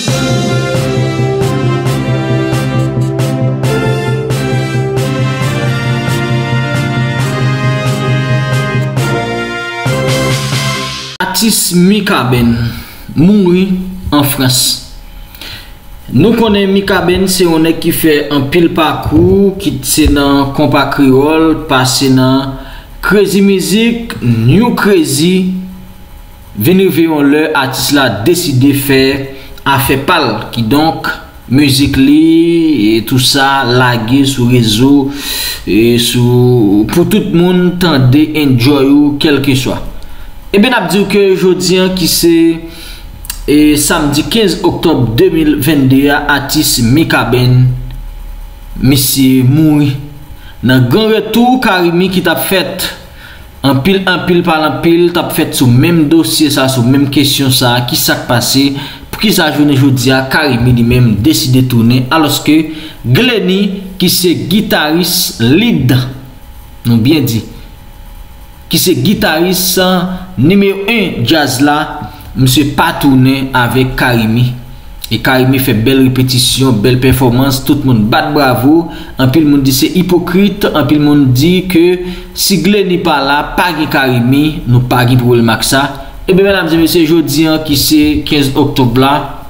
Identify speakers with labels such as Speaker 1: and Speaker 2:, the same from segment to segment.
Speaker 1: Artiste Mika Ben mouri en France. Nous connaissons Mika Ben, c'est un mec qui fait un pile parcours, qui c'est dans compas créole, passé dans Crazy Music, New Crazy. Venir vers le artiste là décidé faire a fait pal qui donc musique li et tout ça lagué sur réseau et sur pour tout le monde tendre enjoy ou quel que soit. Et bien n'a dit que aujourd'hui qui c'est samedi 15 octobre 2022 artiste Mika Ben monsieur mouri dans grand retour Karimi qui t'a fait en pile par en pile t'a fait sur même dossier ça sur même question ça qui s'est passé pour qui ça journée aujourd'hui Karimi lui-même décidé de tourner alors que Glenny qui c'est guitariste lead nous bien dit qui c'est guitariste numéro 1 jazz là monsieur pas tourné avec Karimi et Karimi fait belle répétition belle performance tout le monde bat bravo en pile monde dit c'est hypocrite en pile monde dit que si Glenny pas là pas Karimi nous pas pour le max ça et bien mesdames et messieurs jeudi qui c'est 15 octobre là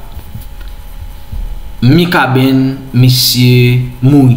Speaker 1: Mika Ben monsieur mouri.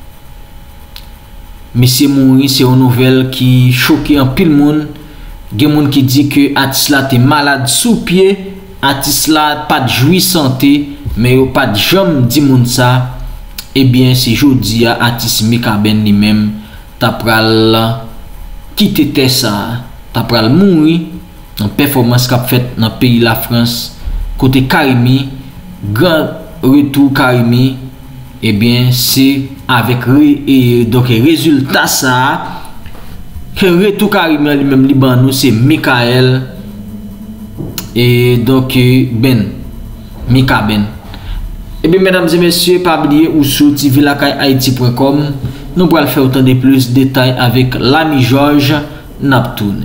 Speaker 1: Monsieur mouri c'est une nouvelle qui choqué en pile monde. Gen moun qui dit que artiste là t'es malade sous pied, artiste là pas de joui santé, mais yo pas de jambe di moun ça. Eh bien c'est jodi artiste Mika Ben lui-même t'a pral quitter ça, t'a pral mouri en performance qu'a fait dans pays la France côté Karimi, grand retour Karimi. Eh bien c'est avec donc résultat ça que retour Karimi lui-même Liban c'est Michael et donc Mika Ben. Et bien mesdames et messieurs, pas oublier ou sur tvlakaïhaiti.com nous pourrons faire autant de plus de détails avec l'ami Georges Naptoun.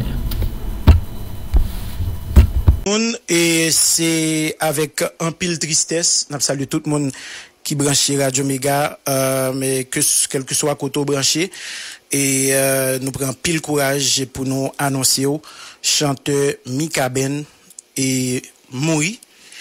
Speaker 2: Et c'est avec un pile tristesse, nous saluons tout le monde qui branche Radio Méga, mais quel que soit côté branché. Et nous prenons pile courage pour nous annoncer chanteur Mika Ben et mouri.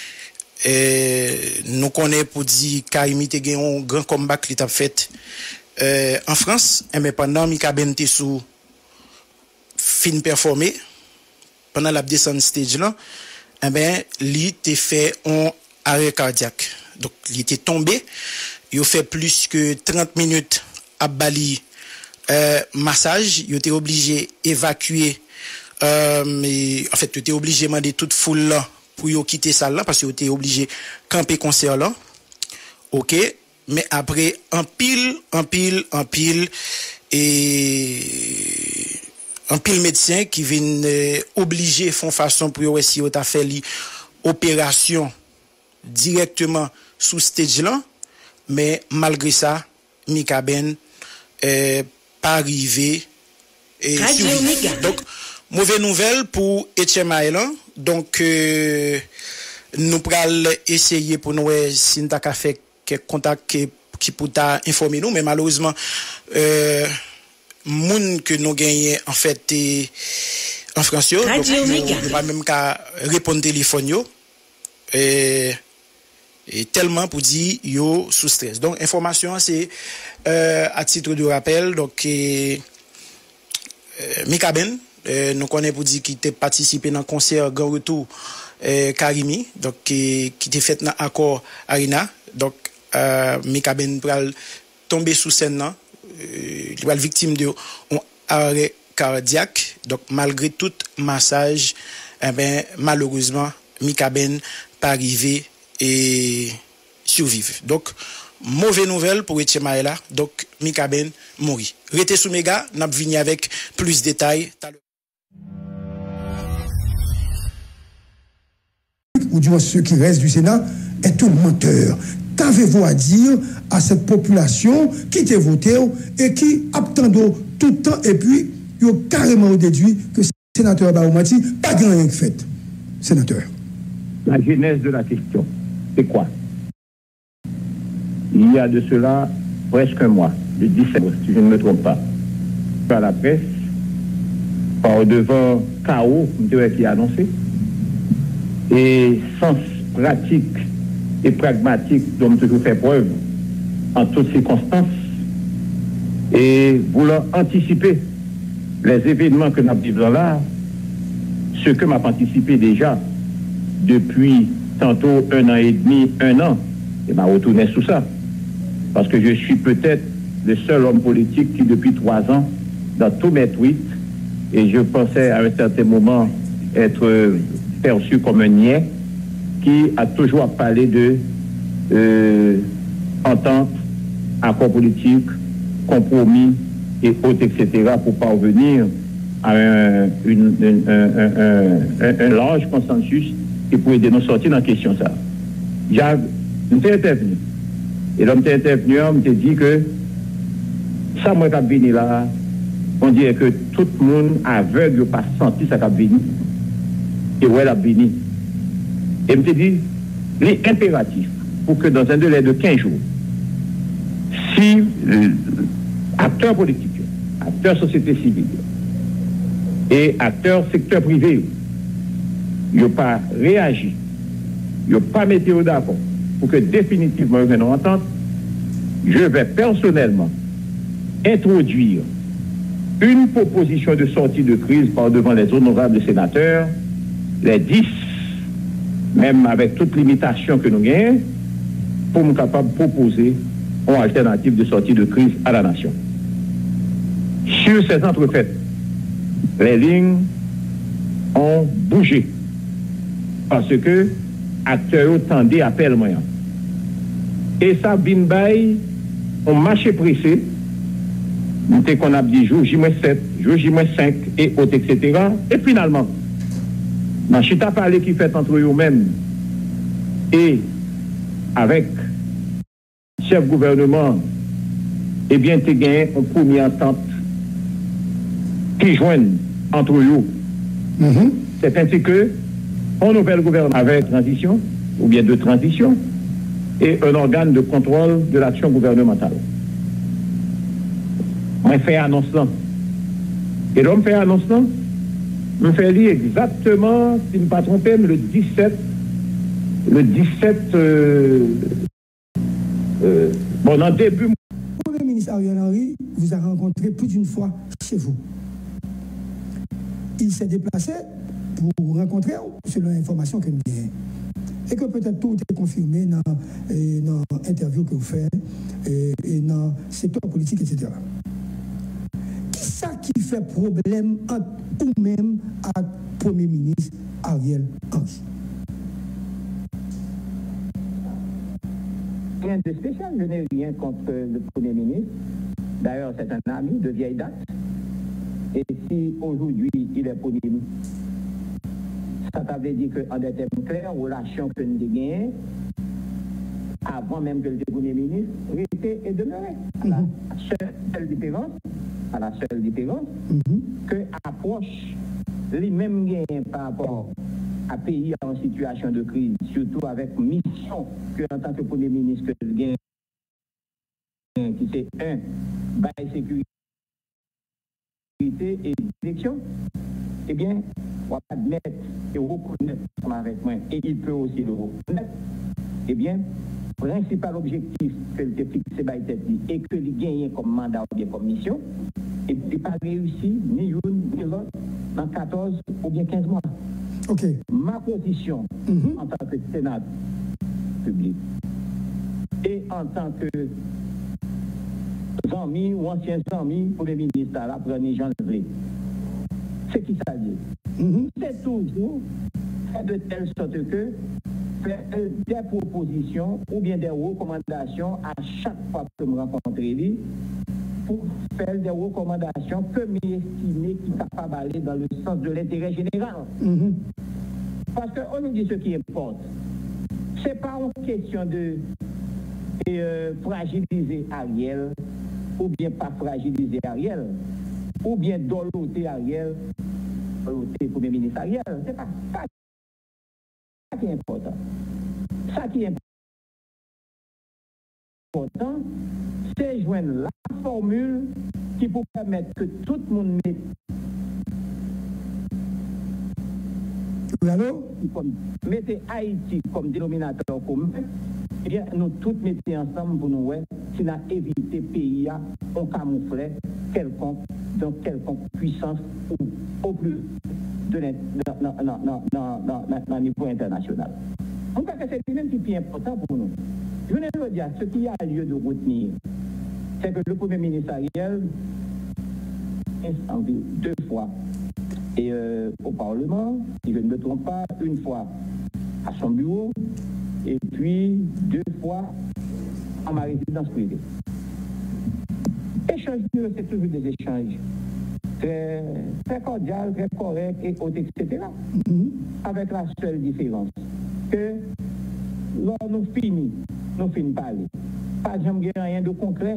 Speaker 2: Nous connaissons pour dire Karimi te gen un grand comeback qui t'a fait en France. Mais pendant Mika Ben te sous fin performer pendant la descente stage là, lui te fait un arrêt cardiaque. Donc il était tombé, il a fait plus que 30 minutes à Bali. Massage, il était obligé d'évacuer, mais en fait, il était obligé de demander toute foule là pour y quitter ça là parce qu'il était obligé de camper concert là. Ok, mais après, en pile, et un pile médecin qui vient obliger font façon pour essayer de faire l'opération directement sous stage là, mais malgré ça, Mika Ben pas arrivé et donc mauvaise nouvelle pour Etienne Maëlan. Donc nous pral essayer pour nous si nous t'a fait quelques contacts qui pour t'a informer nous, mais malheureusement moun que nous gagné en fait en France yo, donc nous pas même qu'à répondre téléphone yo et tellement pour dire yo sous stress. Donc information c'est à titre de rappel donc Mika Ben nous connaît pour dire qu'il était participé dans concert grand retour Karimi donc qui était fait dans Accor Arena. Donc Mika Ben pral tomber sous scène là, il va victime de un arrêt cardiaque. Donc malgré tout massage malheureusement Mika Ben pas arrivé et survivre. Donc mauvaise nouvelle pour Etienne Maëla. Donc Mika Ben mourit. Restez sous Méga, n'a venu avec plus de détails.
Speaker 3: Ou du moins ceux qui restent du Sénat est un menteur. Qu'avez-vous à dire à cette population qui t'a voté et qui attend tout le temps et puis ils ont carrément déduit que le sénateur Baoumati pas grand rien fait. Sénateur.
Speaker 4: La genèse de la question. C'est quoi? Il y a de cela presque un mois, le 17, si je ne me trompe pas, à la presse, par devant chaos qui a annoncé, et sens pratique et pragmatique dont toujours fait preuve en toutes circonstances, et voulant anticiper les événements que nous vivons là, ce que m'a anticipé déjà depuis tantôt 1 an et demi, 1 an, et m'a retourné sous ça. Parce que je suis peut-être le seul homme politique qui, depuis 3 ans, dans tous mes tweets, et je pensais à un certain moment être perçu comme un niais, qui a toujours parlé de entente, accord politique, compromis et autres, etc., pour parvenir à un large consensus qui pourrait aider nous sortir dans la question ça. J'ai intervenu. Et l'homme qui intervenu, on m'a dit que ça, moi, qui a venu là, on dirait que tout le monde aveugle n'a pas senti ça qui a venu. Et où elle a venu. Et me dit, il est impératif pour que dans un délai de 15 jours, si acteurs politiques, acteurs société civile et acteurs secteur privé, ils n'ont pas réagi, ils n'ont pas mis d'accord pour que définitivement ils viennent entendre, je vais personnellement introduire une proposition de sortie de crise par devant les honorables sénateurs, les 10, même avec toute limitation que nous gagnons, pour nous capables de proposer une alternative de sortie de crise à la nation. Sur ces entrefaites, les lignes ont bougé parce que acteurs tendaient à faire le moyen. Et ça, Binbay, on marché pressé, nous qu'on a dit jour J-7, jour J-5 et autres, etc. Et finalement, dans chita parlé qui fait entre eux-mêmes et avec chef gouvernement, eh bien, tu gagné une première entente qui joignent entre eux. C'est ainsi que, un nouvel gouvernement avec transition, ou bien de transition, et un organe de contrôle de l'action gouvernementale. On fait annonce là. Et l'homme fait annonce là, me fait lire exactement, si je ne me pas trompé, le 17, bon, en début.
Speaker 3: Le Premier ministre Ariel Henry vous a rencontré plus d'une fois chez vous. Il s'est déplacé pour rencontrer, selon l'information que nous avons. Et que peut-être tout est confirmé dans l'interview que vous faites et dans le secteur politique, etc. Qui ça qui fait problème entre vous-même à Premier ministre Ariel Henry?
Speaker 4: Rien de spécial, je n'ai rien contre le Premier ministre. D'ailleurs, c'est un ami de vieille date. Et si aujourd'hui il est Premier ministre, ça veut dire qu'en des termes clairs, relation que nous avons gagnées, avant même que le Premier ministre, était et demeurait. À la seule différence, que approche les mêmes gains par rapport à pays en situation de crise, surtout avec mission que en tant que Premier ministre que le gain, qui c'est un, bail sécurité et direction, eh bien, on va admettre et reconnaître avec moi, et il peut aussi le reconnaître, eh bien, principal objectif que le fixé par et que il gagne comme mandat ou bien comme mission, et puis pas réussi ni une ni l'autre dans 14 ou bien 15 mois.
Speaker 3: Ok.
Speaker 4: Ma position en tant que Sénat public et en tant que amis ou anciens amis pour les ministres là, premier janvier, c'est qui ça dit? C'est toujours faire de telle sorte que faire des propositions ou bien des recommandations à chaque fois que je me rencontre lui pour faire des recommandations que m'estimer qui sont capables d'aller dans le sens de l'intérêt général. Parce qu'on nous dit ce qui importe. Ce n'est pas une question de fragiliser Ariel, ou bien pas fragiliser Ariel, ou bien doloter Ariel, doloter Premier ministre Ariel. C'est pas ça qui est important. Ça qui est important. important, c'est joindre la formule qui peut permettre que tout le monde mette Haïti comme dénominateur commun. Eh bien, nous tous mettons ensemble pour nous, si nous éviter le pays à camoufler quelconque puissance ou au plus dans le niveau international. En tout cas, c'est lui-même qui est important pour nous. Je veux dire, ce qui a lieu de retenir, c'est que le Premier ministre Ariel, deux fois, et au Parlement, si je ne me trompe pas, une fois à son bureau, et puis 2 fois à ma résidence privée. Échange, c'est toujours des échanges très cordiaux, très corrects, et autres, etc. Avec la seule différence que lors nous finissons parler. Pas jamais rien de concret.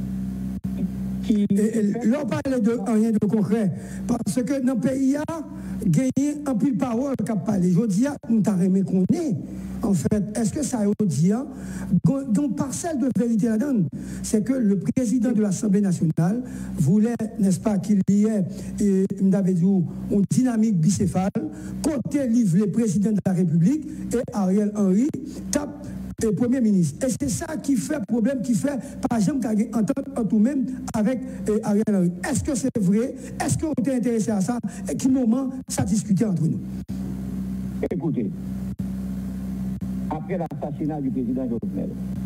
Speaker 3: L'on parle de rien de concret parce que dans le pays a gagné un pile parole qu'a parlé. Je dis nous t'avons aimé qu'on est. En fait, est-ce que ça veut dire donc parcelle de vérité là-dedans, c'est que le président de l'Assemblée nationale voulait, n'est-ce pas, qu'il y ait une dynamique bicéphale, côté livre le président de la République et Ariel Henry tape le Premier ministre. Et c'est ça qui fait problème, qui fait par exemple qu'il y a entente en tout même avec Ariel Henry. Est-ce que c'est vrai? Est-ce qu'on était intéressé à ça? Et quel moment ça discutait entre nous?
Speaker 4: Écoutez, après l'assassinat du président Jovenel,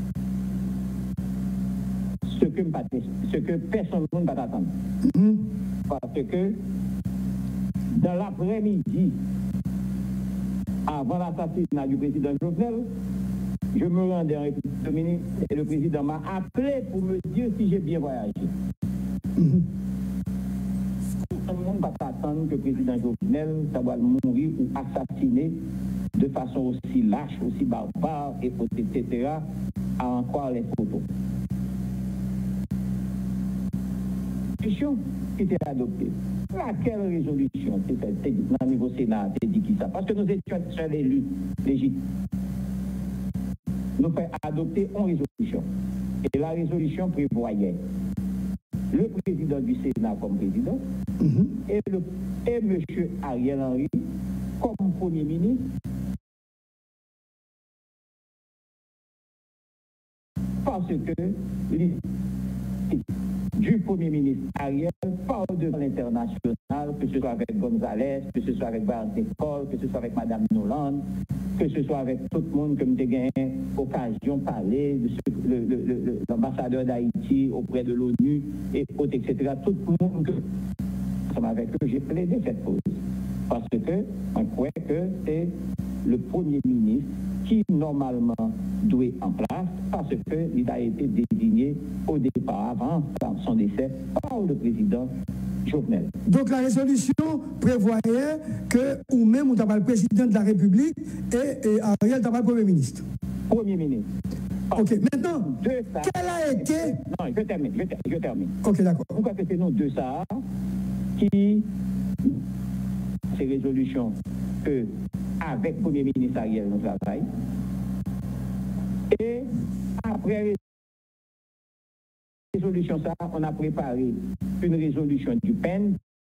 Speaker 4: ce que personne ne va attendre. Parce que dans l'après-midi, avant l'assassinat du président Jovenel, je me rendais en République Dominicaine et le président m'a appelé pour me dire si j'ai bien voyagé. Tout le monde va attendre que le président Jovenel va mourir ou assassiner de façon aussi lâche, aussi barbare, etc., à en croire les photos. Résolution qui était adoptée. Laquelle résolution? C'est au niveau Sénat, c'est dit qui ça? Parce que nous étions seuls élus légitimes. Nous faisons adopter une résolution. Et la résolution prévoyait le président du Sénat comme président et M. Ariel Henry comme Premier ministre. Parce que du Premier ministre Ariel parle devant l'international, que ce soit avec González, que ce soit avec Barnes Nicole, que ce soit avec Mme Noland, que ce soit avec tout le monde que j'ai gagné occasion de parler, de l'ambassadeur d'Haïti auprès de l'ONU, et autres, etc. Tout le monde que, avec eux, j'ai plaidé cette cause. Parce que on croit que c'est le Premier ministre qui normalement doit être en place parce qu'il a été désigné au départ, avant son décès, par le président Jovenel.
Speaker 3: Donc la résolution prévoyait que, ou même, on a le président de la République et Ariel n'a pas le Premier ministre.
Speaker 4: Premier ministre.
Speaker 3: Ok, maintenant, quel a été...
Speaker 4: Non, je termine.
Speaker 3: Ok, d'accord.
Speaker 4: Pourquoi c'est nous deux ça qui... Ces résolutions que, avec le Premier ministre Ariel, nous travaillons. Et après résolution ça, on a préparé une résolution du PEN